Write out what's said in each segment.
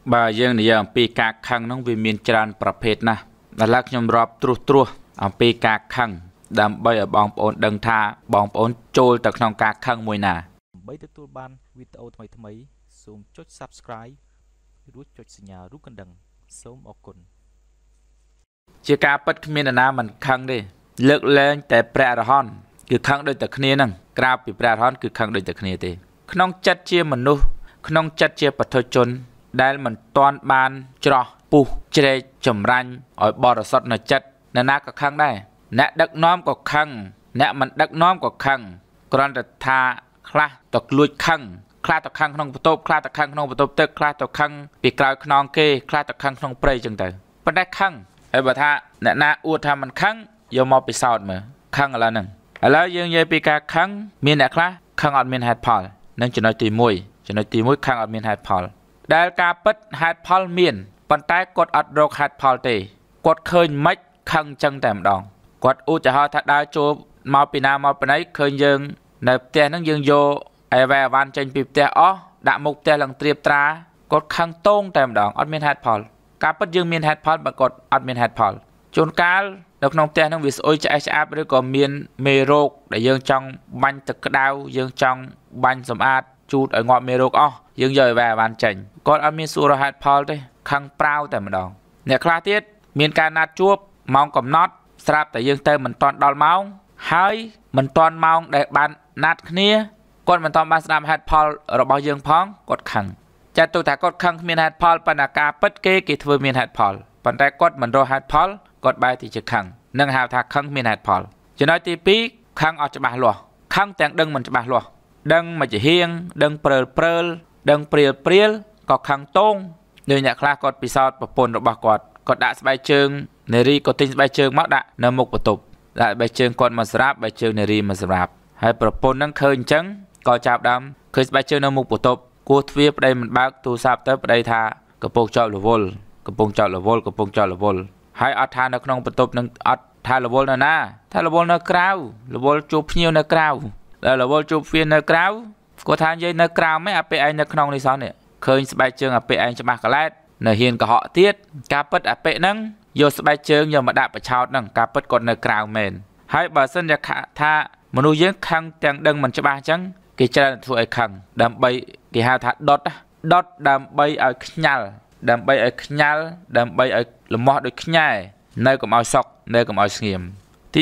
bà dương này ông pi cà khăng nó vì miền trànประเภทนะแต่ลักยมรอบตรัวông pi cà khăngดำใบบองโอนดังท่าบองโอนโจลตะขนองกาkhăngมวยนาใบตัวบ้านวิดีโอทำไมសូមចុច subscribe រួចចុចសញ្ញារូបកណ្ដឹងសូមអរគុណជាការពិតគ្មានណាមិនខឹងទេលើកលែងតែព្រះអរហន្តគឺខឹងដូចតែគ្នានឹងក្រៅពីព្រះអរហន្តគឺខឹងដូចតែគ្នាទេក្នុងចិត្តជាមនុស្សក្នុងចិត្តជាបុថុជនដែលមិនទាន់បានច្រោះពុះជ្រែកចម្រាញ់ឲ្យបរិសុទ្ធនៅចិត្តអ្នកណាក៏ខឹងដែរអ្នកដឹកនាំក៏ខឹងអ្នកមិនដឹកនាំក៏ខឹងគ្រាន់តែថាខ្លះទៅលួចខឹងខ្លះទៅខឹងក្នុងបន្ទប់ខ្លះទៅខឹងក្នុងបន្ទប់ទឹកខ្លះទៅខឹងពីក្រោយខ្នងគេខ្លះទៅខឹងក្នុងព្រៃចឹងទៅប៉ុន្តែខឹងហើយបើថាអ្នកណាអួតថាមិនខឹងយកមកពិសោធន៍មើលខឹងឥឡូវហ្នឹងឥឡូវយើងនិយាយពីការខឹងមានអ្នកខ្លះខឹងអត់មានហេតុផលនឹងចំណុចទី1ចំណុចទី1ខឹងអត់មានហេតុផលដែលការពិតហេតុផលមានប៉ុន្តែគាត់អត់រកហេតុផលទេគាត់ឃើញមិនខឹងចឹងតែម្ដងគាត់ឧទាហរណ៍ថាដើរចូលមកពីណាមកពីណីឃើញយើងនៅផ្ទះហ្នឹងយើងយកអីវ៉ៃអាវ៉ាន់ចេញពីផ្ទះអស់ដាក់មុខផ្ទះឡើងត្រៀបត្រាគាត់ខឹងតងតែម្ដងអត់មានហេតុផលការពិតយើងមានហេតុផលបើគាត់អត់មានហេតុផលជួនកាលនៅក្នុងផ្ទះហ្នឹងវាស្អុយឆ្អេះឆ្អាបឬក៏មានមេរោគដែលយើងចង់បាញ់ទឹកក្តៅយើងចង់បាញ់សម្អាតជូតឲ្យងាប់មេរោគអស់យើងយកអីវ៉ៃអាវ៉ាន់ចេញគាត់អត់មានសួរហេតុផលទេខឹងប្រាវតែម្ដងអ្នកខ្លះទៀតមានការណាត់ជួបម៉ោងកំណត់ស្រាប់តែយើងទៅមិនទាន់ដល់ម៉ោងហើយមិនទាន់ម៉ោងដែលបានណាត់គ្នាគាត់មិនទាន់បានស្ដាប់ហេតុផលរបស់យើងផងគាត់ខឹងចាត់ទុកថាគាត់ខឹងគ្មានហេតុផលប៉ុន្តែការពិតគេធ្វើមានហេតុផលប៉ុន្តែគាត់មិនរកហេតុផលគាត់បែរទីជាខឹងនឹងហៅថាខឹងគ្មានហេតុផលចំណុចទី2ខឹងអត់ច្បាស់លាស់ខឹងទាំងដឹងមិនច្បាស់លាស់ដឹងមកជាហៀងដឹងព្រើលដឹងព្រាលក៏ខឹងតងដូចអ្នកខ្លះគាត់ពិសោធន៍ប្រពន្ធរបស់គាត់ដាក់ស្បែកជើងនារីក៏ទិញស្បែកជើងមកដាក់នៅមុខបន្ទប់ដាក់ស្បែកជើងគាត់មកស្រាប់ស្បែកជើងនារីមកស្រាប់ហើយប្រពន្ធហ្នឹងឃើញអញ្ចឹងក៏ចាប់ដើមឃើញស្បែកជើងនៅមុខបន្ទប់គោះទ្វារប្តីមិនបើកទូរស័ព្ទទៅប្តីថាកំពុងចោលរវល់ហើយអត់ថានៅក្នុងបន្ទប់នឹងអត់ថារវល់នៅណាថារវល់នៅក្រៅរវល់ជួបភ្ញៀវនៅក្រៅដល់រវល់ជួបភ្ញៀវនៅក្រៅគាត់ថានិយាយនៅក្រៅមិនអាពេលឯងនៅក្នុងនេះសោះនេះឃើញស្បែកជើងអាពេលឯងច្បាស់កឡែតនៅហ៊ានកុហកទៀតការពិតអាពេលហ្នឹងយកស្បែកជើងយកមកដាក់បឆោតហ្នឹងការពិតគាត់នៅក្រៅមែនហើយបើសិនជាថាមនុស្សយើងខឹងទាំងដឹងមិនច្បាស់អញ្ចឹងគេច្រើនធ្វើឲ្យខឹងដើម្បីគេហៅថាដុតដើម្បីឲ្យខ្ញាល់ដើម្បីឲ្យលំមាស់ដូចខ្ញែនៅកុំឲ្យសក់នៅកុំឲ្យស្ងៀមទី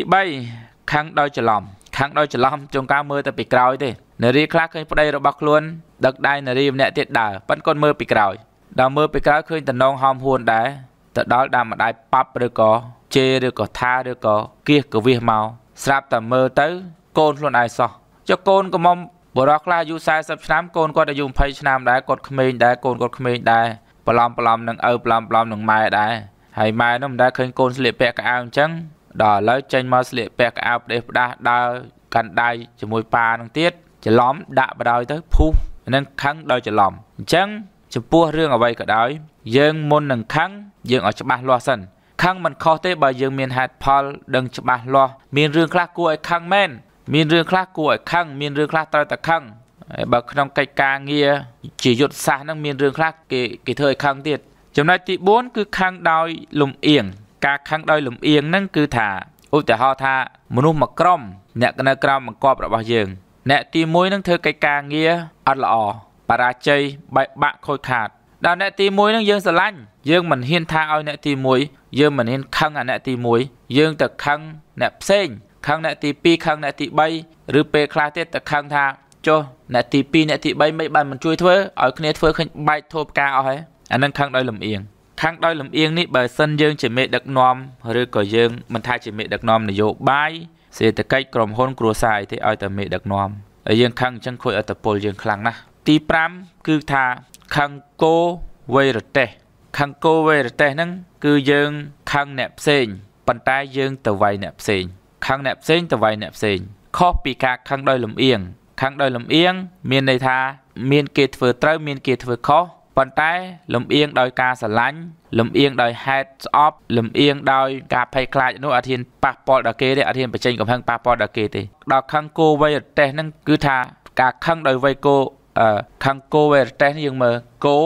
3ខឹងដោយច្រឡំចុងកាលមើលទៅពីក្រោយទេនារីខ្លះឃើញប្តីរបស់ខ្លួនដឹកដៃនារីម្នាក់ទៀតដើរប៉ុន្តែគាត់មើលពីក្រោយដល់មើលពីក្រោយឃើញតំណងហោមហួនដែរទៅដល់ដើមម្ដាយប៉ាប់ឬក៏ជេរឬក៏ថាឬក៏គៀសកវិសមកស្រាប់តែមើលទៅកូនខ្លួនឯងសោះចុះកូនកំមុំបរិះខ្លះអាយុ40ឆ្នាំកូនគាត់អាយុ20ឆ្នាំដែរគាត់ក្មេងដែរកូនគាត់ក្មេងដែរប្រឡំនឹងឪប្រឡំនឹងម៉ែដែរហើយម៉ែនោះមិនដែលឃើញកូនស្លៀកពាក់កៅអៅអញ្ចឹងដល់ឥឡូវចេញមកស្លៀកពាក់កៅអៅផ្ដេសផ្ដាស់ដើរកាន់ដៃជាមួយប៉ានឹងទៀតច្រឡំដាក់បដ ாய் ទៅភុះនឹងខឹងដោយច្រឡំអញ្ចឹងចំពោះរឿងអ្វីក៏ដោយយើងមុននឹងខឹងយើងឲ្យច្បាស់លាស់សិនខឹងមិនខុសទេបើយើងមានហេតុផលដឹងច្បាស់លាស់មានរឿងខ្លះគួរឲ្យខឹងមែនមានរឿងខ្លះគួរឲ្យខឹងមានរឿងខ្លះត្រូវតែខឹងបើក្នុងកិច្ចការងារជាយុទ្ធសាស្ត្រហ្នឹងមានរឿងខ្លះគេធ្វើឲ្យខឹងទៀតចំណុចទី4គឺខឹងដោយលំអៀងការខឹងដោយលំអៀងហ្នឹងគឺថាឧទាហរណ៍ថាមនុស្សមួយក្រុមអ្នកនៅក្រោមបង្គាប់របស់យើងអ្នកទី1ហ្នឹងធ្វើកិច្ចការងារអត់ល្អបរាជ័យបែកបាក់ខូចខាតដល់អ្នកទី1ហ្នឹងយើងស្រឡាញ់យើងមិនហ៊ានថាឲ្យអ្នកទី1យើងមិនហ៊ានខឹងអាអ្នកទី1យើងទៅខឹងអ្នកផ្សេងខឹងអ្នកទី2ខឹងអ្នកទី3ឬពេលខ្លះទៀតទៅខឹងថាចុះអ្នកទី2អ្នកទី3មិនបានមិនជួយធ្វើឲ្យគ្នាធ្វើឃើញបែកធូបផ្កាអស់ហើយអានឹងខឹងដោយលំអៀងនេះបើសិនយើងជាមេដឹកនាំឬក៏យើងមិនថាជាមេដឹកនាំនយោបាយសេដ្ឋកិច្ចក្រុមហ៊ុនគ្រួសារអីទេឲ្យតែមេដឹកនាំហើយយើងខឹងអញ្ចឹងខូចអត្តពលយើងខ្លាំងណាស់ទី5គឺថាខឹងគោវេរទេសហ្នឹងគឺយើងខឹងអ្នកផ្សេងប៉ុន្តែយើងទៅវាយអ្នកផ្សេងខឹងអ្នកផ្សេងទៅវាយអ្នកផ្សេងខុសពីការខឹងដោយលំអៀងមានន័យថាមានគេធ្វើត្រូវមានគេធ្វើខុសប៉ុន្តែលំអៀងដោយការស្រឡាញ់លំអៀងដោយហេតុស្អប់លំអៀងដោយការភ័យខ្លាចនោះអត់ហ៊ានប៉ះពាល់ដល់គេទេអត់ហ៊ានបញ្ចេញកំហឹងប៉ះពាល់ដល់គេទេដល់ខឹងគោវេរទេសហ្នឹងគឺថាការខឹងដោយវ័យគោខឹងគោវេរទេសយើងមើលគោព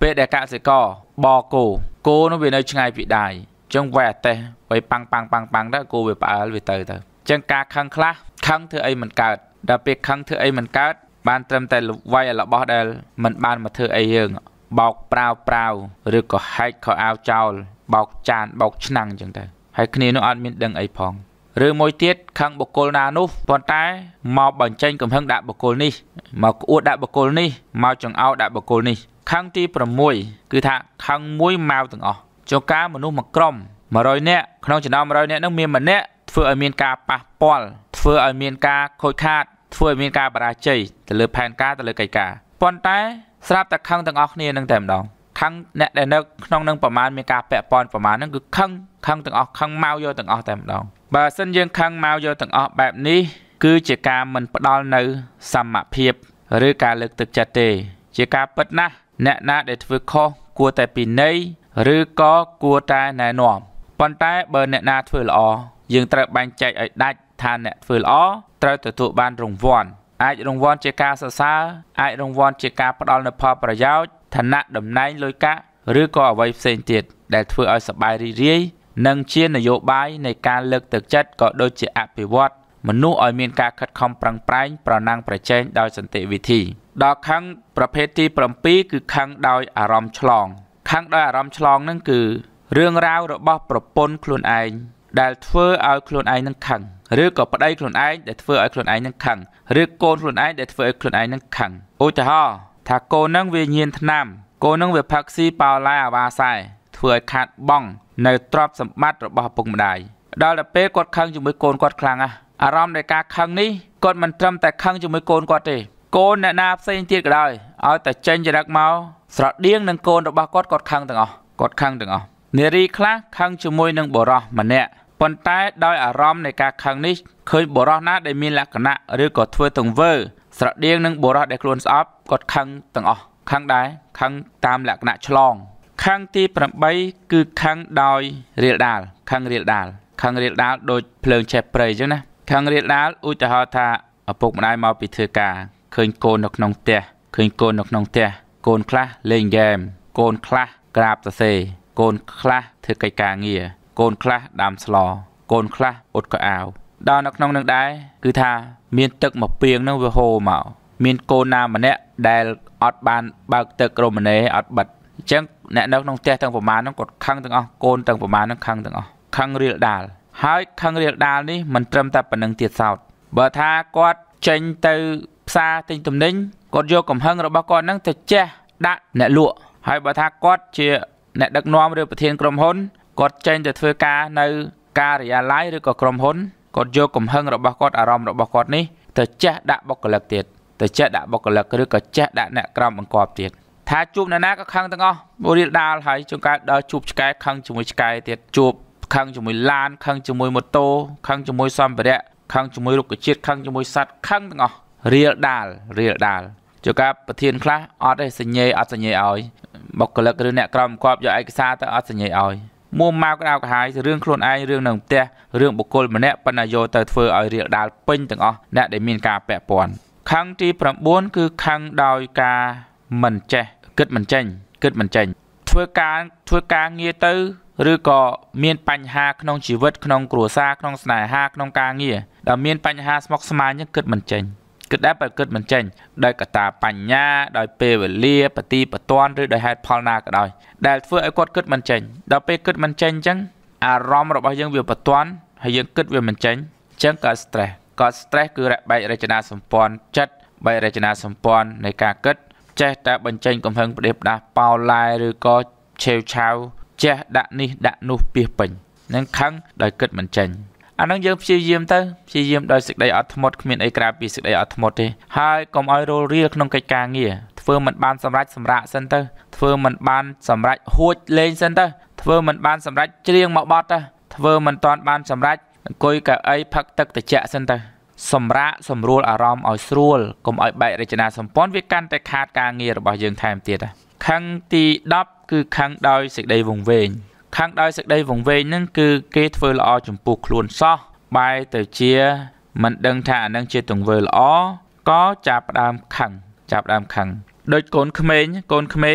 ពេលដែលកសិករបគោនោះវានៅឆ្ងាយពីដៃចឹងវាតែវាប៉ាំងទៅគោវាផ្អើលវាទៅចឹងការខឹងខ្លះខឹងធ្វើអីមិនកើតដល់ពេលខឹងធ្វើអីមិនកើតបានត្រឹមតែវាយរបស់ដែលមិនបានមកធ្វើអីយើងបោកប្រាវឬក៏ហែកខោអាវចោលបោកចានបោកឆ្នាំងចឹងទៅហើយគ្នានោះអត់មានដឹងអីផងឬមួយទៀតខឹងបុគ្គលណានោះប៉ុន្តែមកបញ្ចេញកំហឹងដាក់បុគ្គលនេះមកក្អួតដាក់បុគ្គលនេះមកចង្អោដាក់បុគ្គលនេះខឹងទី6គឺថាខឹងមួយម៉ៅទាំងអស់ចុះការមនុស្សមួយក្រុម100នាក់ក្នុងចំណោម100នាក់នោះមានម្នាក់ធ្វើឲ្យមានការប៉ះពាល់ធ្វើឲ្យមានការខូចខាតធ្វើឲ្យមានការបរាជ័យទៅលើផែនការទៅលើកិច្ចការប៉ុន្តែស្រាប់តែខឹងទាំងអស់គ្នានឹងតែម្ដងខឹងអ្នកដែលនៅក្នុងនឹងប្រមាណមានការពាក់ព័ន្ធប្រមាណហ្នឹងគឺខឹងទាំងអស់ខឹងម៉ៅយកទាំងអស់តែម្ដងបើសិនយើងខឹងម៉ៅយកទាំងអស់បែបនេះគឺជាការមិនផ្ដល់នៅសមភាពឬការលើកទឹកចិត្តទេជាការពិតណាស់អ្នកណាដែលធ្វើខុសគួរតែពិន័យឬក៏គួរតែណែនាំប៉ុន្តែបើអ្នកណាធ្វើល្អយើងត្រូវបែងចែកឲ្យដាច់ថាអ្នកធ្វើល្អត្រូវទទួលបានរង្វាន់អាចរង្វាន់ជាការសរសើរអាចរង្វាន់ជាការផ្ដល់នូវផលប្រយោជន៍ឋានៈតំណែងលុយកាក់ឬក៏អ្វីផ្សេងទៀតដែលធ្វើឲ្យសប្បាយរីករាយនិងជានយោបាយនៃការលើកទឹកចិត្តក៏ដូចជាអភិវឌ្ឍមនុស្សឲ្យមានការខិតខំប្រឹងប្រែងប្រណាំងប្រជែងដោយសន្តិវិធីដល់ខឹងប្រភេទទី7គឺខឹងដោយអារម្មណ៍ឆ្លងខឹងដោយអារម្មណ៍ឆ្លងហ្នឹងគឺរឿងរ៉ាវរបស់ប្រពន្ធខ្លួនឯងដែលធ្វើឲ្យខ្លួនឯងនឹងខឹងឬក៏ប្តីខ្លួនឯងដែលធ្វើឲ្យខ្លួនឯងនឹងខឹងឬកូនខ្លួនឯងដែលធ្វើឲ្យខ្លួនឯងនឹងខឹងឧទាហរណ៍ថាកូននឹងវាញៀនថ្នាំកូននឹងវាផឹកស៊ីប៉ោឡែអាវ៉ាសែធ្វើឲ្យខាតបង់នៅទ្រព្យសម្បត្តិរបស់ឪពុកម្ដាយដល់តែពេលគាត់ខឹងជាមួយកូនគាត់ខ្លាំងណាស់អារម្មណ៍នៃការខឹងនេះគាត់មិនត្រឹមតែខឹងជាមួយកូនគាត់ទេកូនអ្នកណាផ្សេងទៀតក៏ដោយឲ្យតែចេញចរិតមកស្រដៀងនឹងកូនរបស់គាត់ខឹងទាំងអស់នារីខ្លះខឹងជាមួយនឹងបុរសម្នាក់ប៉ុន្តែដោយអារម្មណ៍នៃការខឹងនេះឃើញបុរសណាដែលមានលក្ខណៈឬក៏ធ្វើទង្វើស្រដៀងនឹងបុរសដែលខ្លួនស្អប់គាត់ខឹងទាំងអស់ខឹងដែរខឹងតាមលក្ខណៈឆ្លងខឹងទី8គឺខឹងដោយរៀលដាលខឹងរៀលដាលដូចភ្លើងឆេះព្រៃអញ្ចឹងណាខឹងរៀលដាលឧទាហរណ៍ថាឪពុកម្ដាយមកពីធ្វើការឃើញកូននៅក្នុងផ្ទះកូនខ្លះលេងហ្គេមកូនខ្លះក្រាបសរសេរកូនខ្លះធ្វើកិច្ចការងារកូនខ្លះដាំស្លកូនខ្លះអ៊ុតកៅអាវដល់នៅក្នុងនឹងដែរគឺថាមានទឹកមកពីងនឹងវាហូរមកមានកូនណាម្នាក់ដែលអត់បានបើកទឹករ៉ូម៉ាណេអត់បិទអញ្ចឹងអ្នកនៅក្នុងផ្ទះទាំងប្រមាណហ្នឹងគាត់ខឹងទាំងអស់កូនទាំងប្រមាណហ្នឹងខឹងទាំងអស់ខឹងរៀលដាលហើយខឹងរៀលដាលនេះមិនត្រឹមតែប៉ុណ្្នឹងទៀតសោតបើថាគាត់ចេញទៅផ្សារទិញទំនិញគាត់យកកំហឹងរបស់គាត់ហ្នឹងទៅជះដាក់អ្នកលក់ហើយបើថាគាត់ជាអ្នកដឹកនាំឬប្រធានក្រុមហ៊ុនគាត់ចេញទៅធ្វើការនៅការិយាល័យឬក៏ក្រុមហ៊ុនគាត់យកកំហឹងរបស់គាត់អារម្មណ៍របស់គាត់នេះទៅជះដាក់បុគ្គលិកទៀតទៅជះដាក់បុគ្គលិកឬក៏ជះដាក់អ្នកក្រមបង្គាប់ទៀតថាជួបអ្នកណាក៏ខឹងទាំងអស់រៀលដាលហើយជួនកាលដល់ជួបឆ្កែខឹងជាមួយឆ្កែទៀតជួបខឹងជាមួយឡានខឹងជាមួយម៉ូតូខឹងជាមួយសម្ភារៈខឹងជាមួយរុក្ខជាតិខឹងជាមួយសត្វខឹងទាំងអស់រៀលដាលជួនកាលប្រធានខ្លះអត់ទេសញ្ញេអត់សញ្ញេឲ្យបុគ្គលិកឬអ្នកក្រមបង្គាប់យកឯកសារទៅអត់សញ្ញេឲ្យមួមកក្តៅក្រហាយរឿងខ្លួនឯងរឿងនៅផ្ទះរឿងបុគ្គលម្នាក់ប៉ុន្តែយកទៅធ្វើឲ្យរៀលដាលពេញទាំងអស់អ្នកដែលមានការពាក់ព័ន្ធខឹងទី9គឺខឹងដោយការមិនចេះគិតមិនចេញធ្វើការងារទៅឬក៏មានបញ្ហាក្នុងជីវិតក្នុងគ្រួសារក្នុងស្នេហាក្នុងការងារដែលមានបញ្ហាស្មុគស្មាញហ្នឹងគិតមិនចេញគិតមិនចេញដោយកត្តាបញ្ញាដោយពេលវេលាបទីបតនឬដោយហេតុផលណាក៏ដោយដែលធ្វើឲ្យគាត់គិតមិនចេញដល់ពេលគិតមិនចេញអញ្ចឹងអារម្មណ៍របស់យើងវាបតនហើយយើងគិតវាមិនចេញអញ្ចឹងកើត stress គឺបែករចនាសម្ព័ន្ធចិត្តបែករចនាសម្ព័ន្ធនៃការគិតចេះតែបញ្ចេញកំហឹងផ្ដេសផ្ដាសប៉ោឡែឬក៏ឆេវឆាវចេះដាក់នេះដាក់នោះពីពេញនឹងខឹងដោយគិតមិនចេញអានឹងយើងព្យាយាមដោយសេចក្តីអត់ធ្មត់គ្មានអីក្រៅពីសេចក្តីអត់ធ្មត់ទេហើយកុំឲ្យរលរៀលក្នុងកិច្ចការងារធ្វើមិនបានសម្រេចសម្រាកសិនទៅធ្វើមិនបានសម្រេចហួចលេងសិនទៅធ្វើមិនបានសម្រេចច្រៀងមកបត់ទៅធ្វើមិនតាន់បានសម្រេចអង្គុយកៅអីផឹកទឹកត្រជាក់សិនទៅសម្រាកសម្រួលអារម្មណ៍ឲ្យស្រួលកុំឲ្យបែករចនាសម្ព័ន្ធវាកាន់តែខាតការងាររបស់យើងថែមទៀតខឹងទី10គឺខឹងដោយសេចក្តីវង្វេងហ្នឹងគឺគេធ្វើល្អចំពោះខ្លួនសោះបែរទៅជាមិនដឹងថាអានឹងជាទង្វើល្អក៏ចាប់ផ្ដើមខឹងដូចកូនក្មេង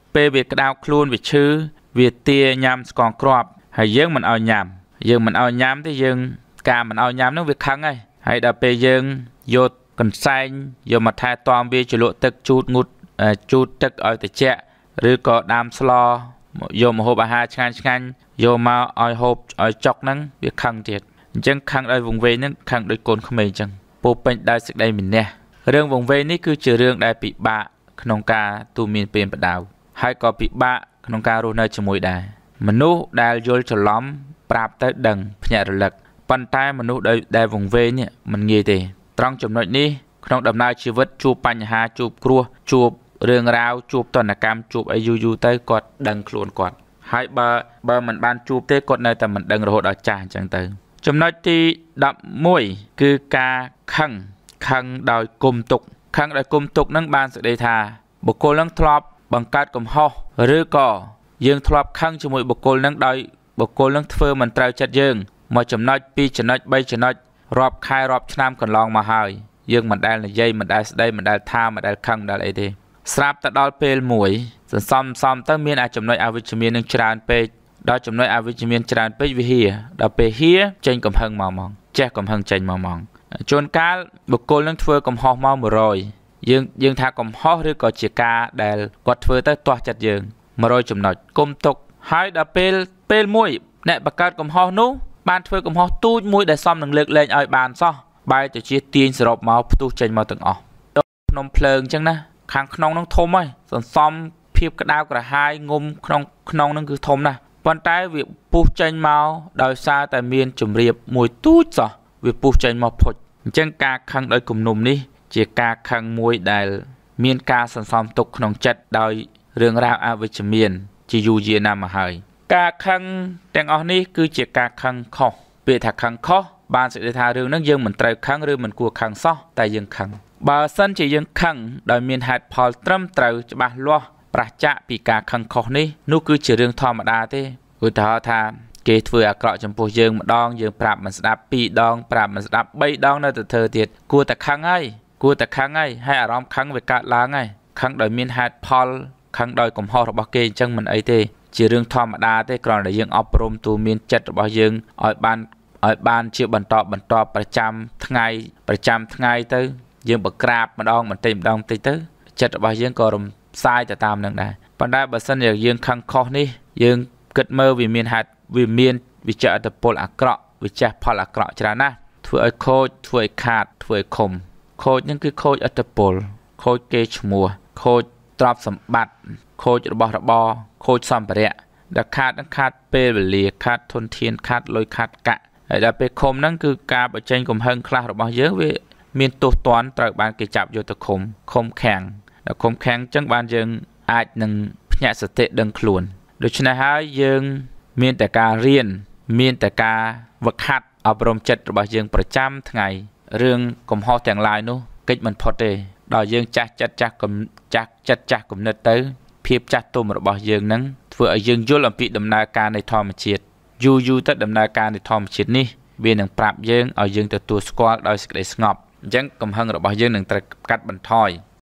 ពេលវាក្តៅខ្លួនវាឈឺវាទាញ៉ាំស្កងគ្រាប់ហើយយើងមិនឲ្យញ៉ាំទេយើងការមិនឲ្យញ៉ាំនោះវាខឹងហើយដល់ពេលយើងយកកន្សែងយកមកថែទាំវាជ្រលក់ទឹកជូតងូតជូតទឹកឲ្យត្រជាក់ឬក៏ដាំស្លយកម្ហូបអាហារឆ្ងាញ់យកមកឲ្យហូបឲ្យចុកហ្នឹងវាខឹងទៀតអញ្ចឹងខឹងដោយវង្វេងហ្នឹងខឹងដោយកូនក្មេងអញ្ចឹងពោពេញដោយសេចក្តីមានះរឿងវង្វេងនេះគឺជារឿងដែលពិបាកក្នុងការទូមានពេលបដៅហើយក៏ពិបាកក្នុងការរស់នៅជាមួយដែរមនុស្សដែលយល់ច្រឡំប្រាប់ទៅដឹងភ្ញាក់រលឹកប៉ុន្តែមនុស្សដែលវង្វេងនេះមិនងាយទេត្រង់ចំណុចនេះក្នុងដំណើរជីវិតជួបបញ្ហាជួបគ្រោះជួបរឿងរ៉ាវជួបតនកម្មជួបអីយូរទៅគាត់ដឹងខ្លួនគាត់ហើយបើមិនបានជួបទេគាត់នៅតែមិនដឹងរហូតដល់ចាស់អញ្ចឹងទៅចំណុចទី11គឺការខឹងដោយគុំទុកនឹងបានសេចក្តីថាបុគ្គលនឹងធ្លាប់បង្កើតកំហុសឬក៏យើងធ្លាប់ខឹងជាមួយបុគ្គលនឹងដោយបុគ្គលនឹងធ្វើមិនត្រូវចិត្តយើងមួយចំណុចពីរចំណុច3ចំណុចរាប់ខែរាប់ឆ្នាំកន្លងមកហើយយើងមិនដែលនិយាយមិនដែលស្ដីមិនដែលថាមិនដែលខឹងមិនដែលអីទេស្រាប់តែដល់ពេលមួយសន្សំទៅមានចំណុចអវិជ្ជមាននឹងច្រើនពេកដល់ចំណុចអវិជ្ជមានច្រើនពេកវាហៀដល់ពេលហៀចេញកំហឹងមកហ្មងចេះកំហឹងចេញមកហ្មងជួនកាលបុគ្គលនឹងធ្វើកំហុសមក100យើងថាកំហុសឬក៏ជាការដែលគាត់ធ្វើទៅទាស់ចិត្តយើង100ចំណុចគុំទុកហើយដល់ពេលមួយអ្នកបង្កើតកំហុសនោះបានធ្វើកំហុសទូចមួយដែលសមនឹងលើកលែងឲ្យបានសោះបែរទៅជាទាញសរុបមកផ្ទុះចេញមកទាំងអស់ភ្នំភ្លើងអញ្ចឹងណាខាងក្នុងនឹងធំហើយសន្សំភាពក្តៅក្រហាយងុំក្នុងនឹងគឺធំណាស់ប៉ុន្តែវាពុះចេញមកដោយសារតែមានជំរាបមួយទូចសោះវាពុះចេញមកផុចអញ្ចឹងការខឹងដោយគំនុំនេះជាការខឹងមួយដែលមានការសន្សំទុកក្នុងចិត្តដោយរឿងរ៉ាវអវិជ្ជមានជាយូរយារណាស់មកហើយការខឹងទាំងអស់នេះគឺជាការខឹងខុសពាក្យថាខឹងខុសបានសេចក្តីថារឿងហ្នឹងយើងមិនត្រូវខឹងឬមិនគួរខឹងសោះតែយើងខឹងបើសិនជាយើងខឹងដោយមានហេតុផលត្រឹមត្រូវច្បាស់លាស់ប្រឆាចពីការខឹងខុសនេះនោះគឺជារឿងធម្មតាទេឧទាហរណ៍ថាគេធ្វើអាក្រក់ចំពោះយើងម្ដងយើងប្រាប់មិនស្ដាប់2ដងប្រាប់មិនស្ដាប់3ដងនៅតែធ្វើទៀតគួរតែខឹងហើយហើយអារម្មណ៍ខឹងវាកើតឡើងហើយខឹងដោយមានហេតុផលខឹងដោយកំហុសរបស់គេអញ្ចឹងមិនអីទេជារឿងធម្មតាទេគ្រាន់តែយើងអប់រំទូមានចិត្តរបស់យើងឲ្យបានជាបន្តប្រចាំថ្ងៃទៅយើងបក្រាបម្ដងបន្តិចទៅចិត្តរបស់យើងក៏រំសាយទៅតាមនឹងដែរប៉ុន្តែបើសិនជាយើងខឹងខុសនេះយើងគិតមើលវាមានហេតុវាមានវិជ្ជអត្តពលអាក្រក់វិជ្ជផលអាក្រក់ច្រើនណាស់ធ្វើឲ្យខូចធ្វើឲ្យខាតធ្វើឲ្យខំខូចនឹងគឺខូចអត្តពលខូចកេរ្តិ៍ឈ្មោះខូចទ្រព្យសម្បត្តិខូចរបស់របរខូចសម្ភារៈដែលខាតពេលវេលាខាតធនធានខាតលុយខាតកាក់ហើយដល់ពេលខំហ្នឹងគឺការបញ្ចេញកំហឹងខ្លះរបស់យើងវាមានទោសទណ្ឌត្រូវបានគេចាប់យកទៅឃុំខាំងដល់ឃុំខាំងអញ្ចឹងបានយើងអាចនឹងភ្ញាក់សតិដឹងខ្លួនដូច្នេះហើយយើងមានតែការរៀនមានតែការវឹកហាត់អប់រំចិត្តរបស់យើងប្រចាំថ្ងៃរឿងកំហុសទាំងឡាយនោះកិច្ចមិនផុតទេដល់យើងចាស់ចិត្តចាស់គំនិតទៅភាពចាស់ទុំរបស់យើងនឹងធ្វើឲ្យយើងយល់អំពីដំណើរការនៃធម្មជាតិយូរទៅដំណើរការនៃធម្មជាតិនេះវានឹងប្រាប់យើងឲ្យយើងទទួលស្គាល់ដោយសេចក្តីស្ងប់អញ្ចឹងកំហឹងរបស់យើងនឹងត្រូវកាត់បន្ថយ